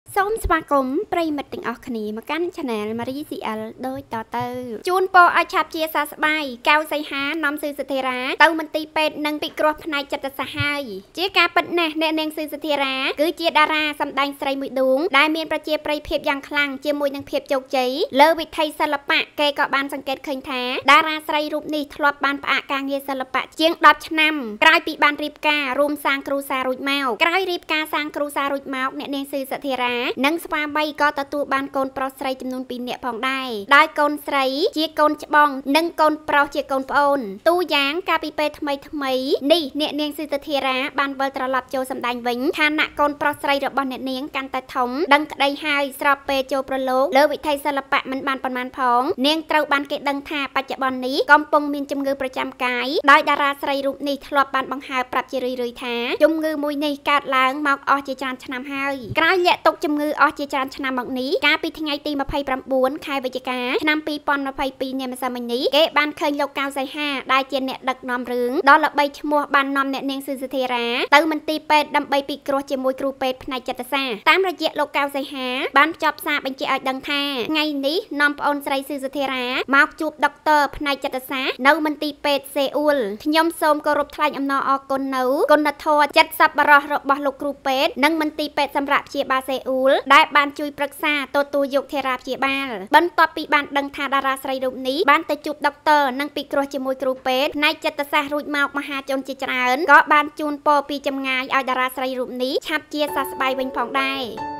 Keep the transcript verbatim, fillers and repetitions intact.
សូមស្វាគមន៍ប្រិយមិត្តទាំងអស់គ្នាមកកាន់ Channel Marie xê lờ ដូចតទៅជូនពរឲ្យឆាប់ជាសះស្បើយកៅសីហានាំស៊ឺសធិរាទៅមន្ទីរពេទ្យនិងពិគ្រោះផ្នែកចិត្តសាស្ត្រហើយជាការពិតណាស់អ្នកនាងស៊ឺសធិរាគឺជាតារាសម្ដែងស្រីមួយដួងដែលមានប្រជាប្រិយភាពយ៉ាងខ្លាំងជាមួយនឹងភាពជោគជ័យលើវិថីសិល្បៈគេក៏បានសង្កេតឃើញថាតារាស្រីរូបនេះធ្លាប់បានផ្អាកការងារសិល្បៈជាងដប់ឆ្នាំក្រោយពីបានរៀបការរួមសាងគ្រួសាររួចមកក្រោយរៀបការសាងគ្រួសាររួចមកអ្នកនាងស៊ឺសធិរានិងស្វាមីក៏ទទួលបានកូនប្រុសស្រីចំនួនពីរនាក់ផងដែរដោយកូនស្រីជាកូនច្បងនិងកូនប្រុសជាកូនប្អូនទូយ៉ាងកាលពីពេលថ្មីថ្មីនេះអ្នកនាងស៊ឺសធិរាបានវិលត្រឡប់ចូលសម្ដែងវិញឋានៈកូនប្រុសស្រីរបស់អ្នកនាងកាន់តែធំដឹងក្តីហើយស្របពេលចូលប្រឡូកលើវិថីសិល្បៈមិនបានប៉ុន្មានផងនាងត្រូវបានគេដឹងថាបច្ចុប្បន្ននេះកំពុងមានជំងឺប្រចាំកាយដោយតារាស្រីរូបនេះធ្លាប់បានបង្ហើបប្រាប់ជារឿយៗថាជំងឺមួយនេះកើតឡើងមកអស់ជាច្រើនឆ្នាំហើយក្រោយលាក់ទុកជំងឺអស់ជាច្រើនឆ្នាំមកនេះកាលពីថ្ងៃទីម្ភៃប្រាំបួនខែវិច្ឆិកាឆ្នាំពីរពាន់ម្ភៃពីរនេះម្សិលមិញនេះគេបានឃើញលោកកៅសីហាដែលជាអ្នកដឹកនាំរឿងដ៏ល្បីឈ្មោះបាននាំអ្នកនាងស៊ឺសធិរាទៅមន្ទីរពេទ្យដើម្បីពិគ្រោះជាមួយគ្រូពេទ្យផ្នែកចិត្តសាស្ត្រតាមរយៈលោកកៅសីហាបានភ្ជាប់សារបញ្ជាក់ឲ្យដឹងថាថ្ងៃនេះនាំប្អូនស្រីស៊ឺសធិរាមកជួបដុកទ័រផ្នែកចិត្តសាស្ត្រនៅមន្ទីរពេទ្យសេអ៊ូលខ្ញុំសូមគោរពថ្លែងអំណរអគុណនៅគុណធម៌ចិត្តសប្បុរសរបស់លោកគ្រូពេទ្យនិងមន្ទីរពេទ្យសម្រាប់ព្យាបាលសេអ៊ូលដែលបានជួយប្រឹក្សាទទួលយកធារាព្យាបាលបន្ទាប់ពីបានដឹងថាតារាស្រីរូបនេះបានទៅជួបដុកទ័រនិងពិគ្រោះជាមួយគ្រូពេទ្យផ្នែកចិត្តសាស្ត្ររួចមកមហាជនជាច្រើនក៏បានជូនពរពីចម្ងាយឲ្យតារាស្រីរូបនេះឆាប់ជាសះស្បើយវិញផងដែរ